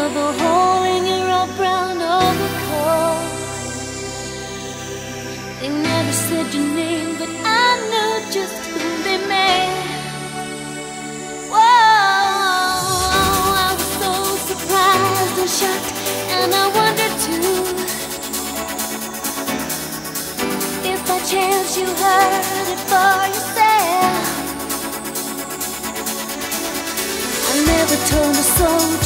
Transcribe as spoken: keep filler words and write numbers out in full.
saw the hole in your old brown overcoat. They never said your name, but I knew just who they meant. Whoa, I was so surprised and shocked, and I wondered too if by chance you heard it for yourself. I never told a soul